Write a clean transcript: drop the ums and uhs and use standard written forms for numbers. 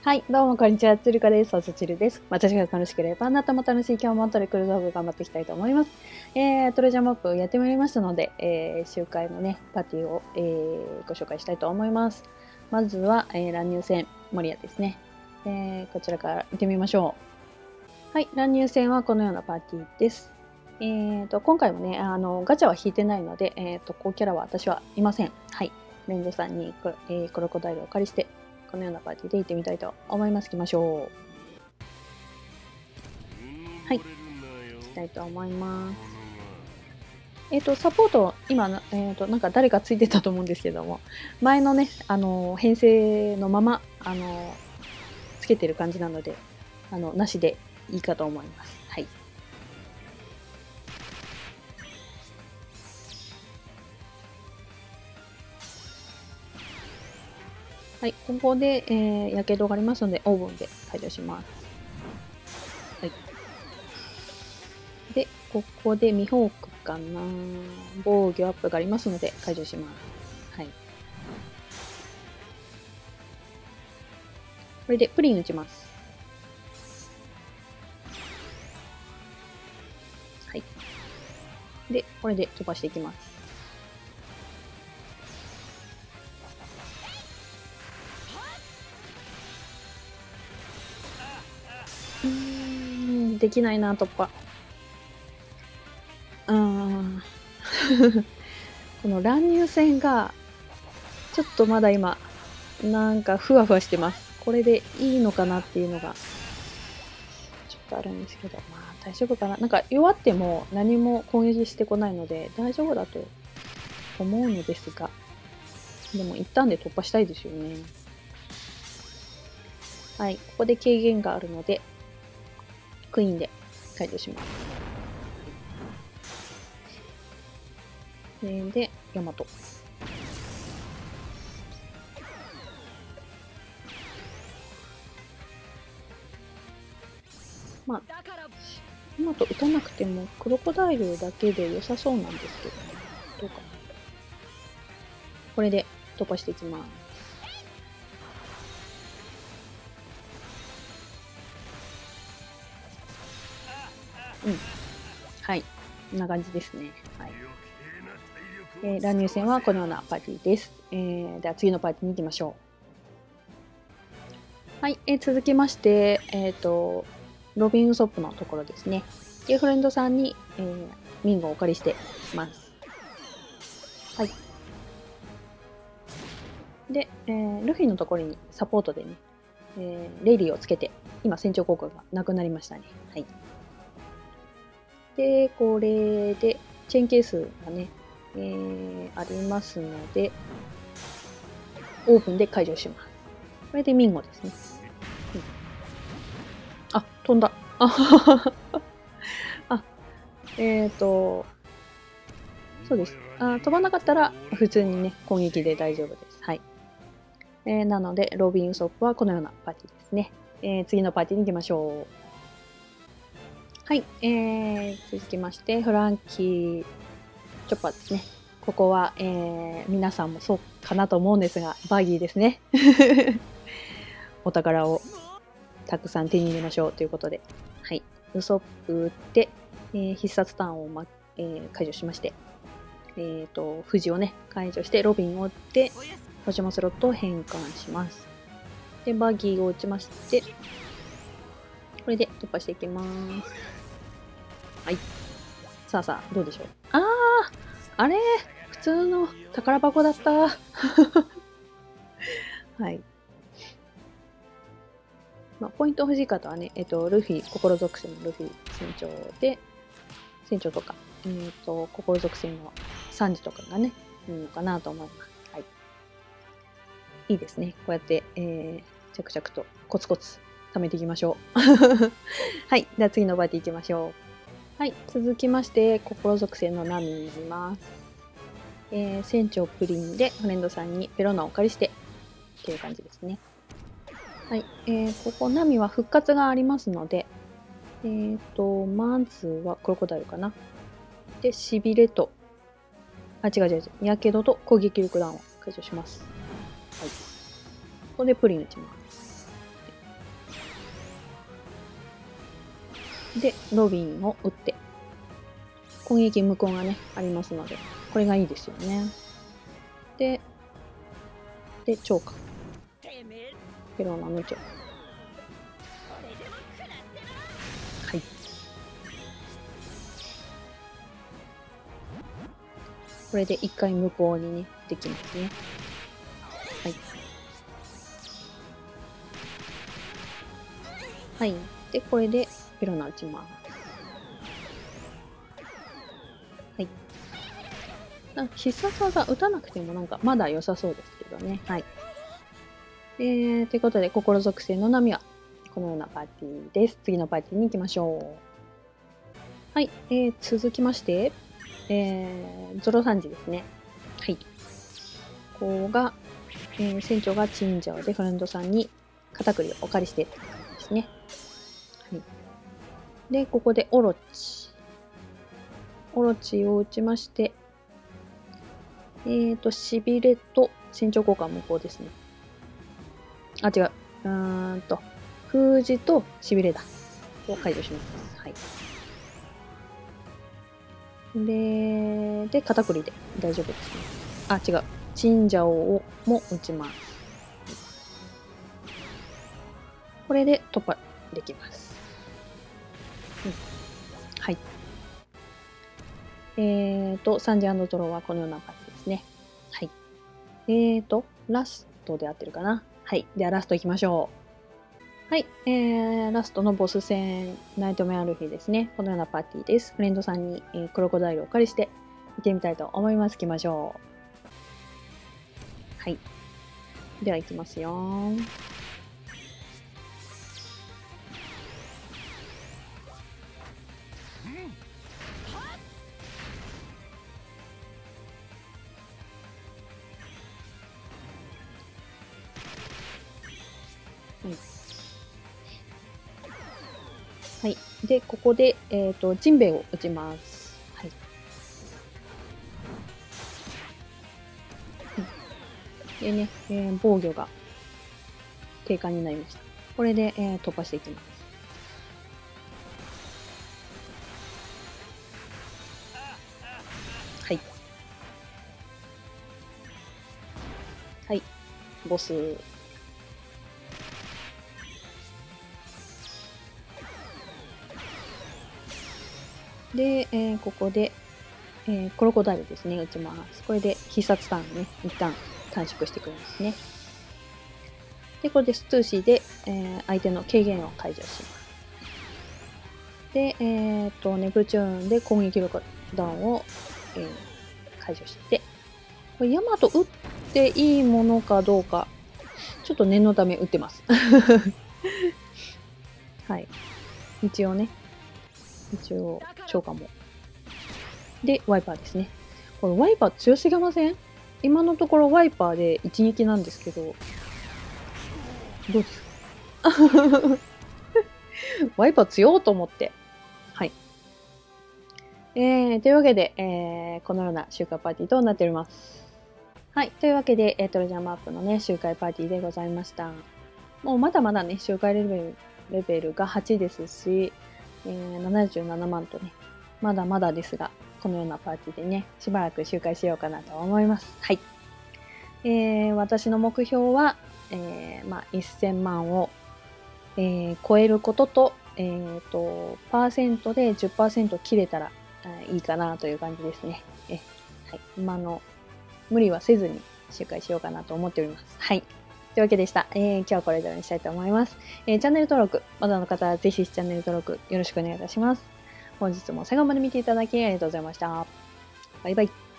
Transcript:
はい、どうもこんにちは、つるかです。さつちるです。私が楽しければ、あなたも楽しい今日もトリクル道具頑張っていきたいと思います。トレジャーマップやってまいりましたので、周回のね、パーティーを、ご紹介したいと思います。まずは、乱入戦、モリアですね。こちらから行ってみましょう。はい、乱入戦はこのようなパーティーです。今回もね、ガチャは引いてないので、高キャラは私はいません。はい、レンジさんにクロコダイルをお借りして、このようなパーティーで行ってみたいと思います。行きましょう。はい、行きたいと思います。サポート、今、なんか誰かついてたと思うんですけども、前のね、編成のまま、つけてる感じなので、なしでいいかと思います。はい。はい、ここで、やけどがありますので、オーブンで解除します。はい。で、ここでミホークかな。防御アップがありますので、解除します。はい。これでプリン打ちます。はい。で、これで飛ばしていきます。できないな、突破。この乱入戦が、ちょっとまだ今、なんかふわふわしてます。これでいいのかなっていうのが、ちょっとあるんですけど、まあ大丈夫かな。なんか弱っても何も攻撃してこないので大丈夫だと思うのですが、でも一旦で突破したいですよね。はい、ここで軽減があるので、クイーンで解除します。で、ヤマト。まあ、ヤマト打たなくてもクロコダイルだけで良さそうなんですけどね。どうかな。これで突破していきます。うん。はい。こんな感じですね。はい。乱入戦はこのようなパーティーです。では次のパーティーに行きましょう。はい。続きまして、ロビン・ウソップのところですね。で、フレンドさんに、ミンゴをお借りしています。はい。で、ルフィのところにサポートでね、レイリーをつけて、今、船長効果がなくなりましたね。はい。で、これで、チェーンケースがね、ありますので、オープンで解除します。これでミンゴですね。うん、あ、飛んだ。あ、そうです。飛ばなかったら普通にね、攻撃で大丈夫です。はい。なので、ロビン・ウソップはこのようなパーティーですね。次のパーティーに行きましょう。はい。続きまして、フランキー・チョッパーですね。ここは、皆さんもそうかなと思うんですが、バギーですね。お宝をたくさん手に入れましょうということで。はい。ウソップ打って、必殺ターンを、解除しまして、富士をね、解除して、ロビンを打って、星もスロットを変換します。で、バギーを打ちまして、これで突破していきます。はい。さあさあ、どうでしょう。あれ普通の宝箱だった。はい。まあ、ポイント欲しい方はね、ルフィ、心属性のルフィ船長で、船長とか、心属性のサンジとかがね、いいのかなと思います。はい。いいですね。こうやって、着々とコツコツ貯めていきましょう。はい。では次のバーティー行きましょう。はい。続きまして、心属性のナミになります。船長プリンでフレンドさんにペロナをお借りしてっていう感じですね。はい。ここナミは復活がありますので、まずはクロコダイルかな。で、しびれと、違う違う違う、やけどと攻撃力ダウンを解除します。はい。ここでプリン打ちます。 で、ロビンを打って、攻撃無効がね、ありますので、これがいいですよね。で、超過。ペローナ無超。はい。これで一回無効にね、できますね。はい。はい。で、これでペローナ打ちます。はい。必殺技打たなくてもなんかまだ良さそうですけどね。はい。ということで、心属性の波はこのようなパーティーです。次のパーティーに行きましょう。はい。続きまして、ゾロサンジですね。はい。ここが、船長がチンジャオでフレンドさんに片栗をお借りしてですね。はい。で、ここでオロチ。オロチを打ちまして、しびれと船長交換無効ですね。あ、違う。封じとしびれだ。を解除します。はい。で、片栗で大丈夫ですね。あ、違う。チンジャオをも打ちます。これで突破できます。うん、はい。サンジ&ドローはこのような感じですね。はい。ラストで合ってるかな。はい。ではラスト行きましょう。はい。ラストのボス戦、ナイトメアルフィですね。このようなパーティーです。フレンドさんに、クロコダイルをお借りして見てみたいと思います。行きましょう。はい。では行きますよ。はい。で、ここで、ジンベエを打ちます。はい。でね、防御が低下になりました。これで、突破していきます。はい。はい。ボス。で、ここで、クロコダイルですね、打ちます。これで必殺ターンね、一旦短縮してくれますね。で、これでスツーシーで、相手の軽減を解除します。で、ネプチューンで攻撃力ダウンを、解除して、これヤマト打っていいものかどうか、ちょっと念のため打ってます。はい。一応、超過も。で、ワイパーですね。これワイパー強すぎません？今のところワイパーで一撃なんですけど、どうですか？ワイパー強いと思って。はい。というわけで、このような周回パーティーとなっております。はい。というわけで、トレジャーマップのね、周回パーティーでございました。もうまだまだね、周回レベルが8ですし、77万とね、まだまだですが、このようなパーティーでね、しばらく周回しようかなと思います。はい。私の目標は、1000万を、超えることと、パーセントで 10% 切れたらいいかなという感じですね。はい。無理はせずに周回しようかなと思っております。はい。というわけでした。今日はこれで終わりにしたいと思います。チャンネル登録、まだの方はぜひチャンネル登録よろしくお願いいたします。本日も最後まで見ていただきありがとうございました。バイバイ。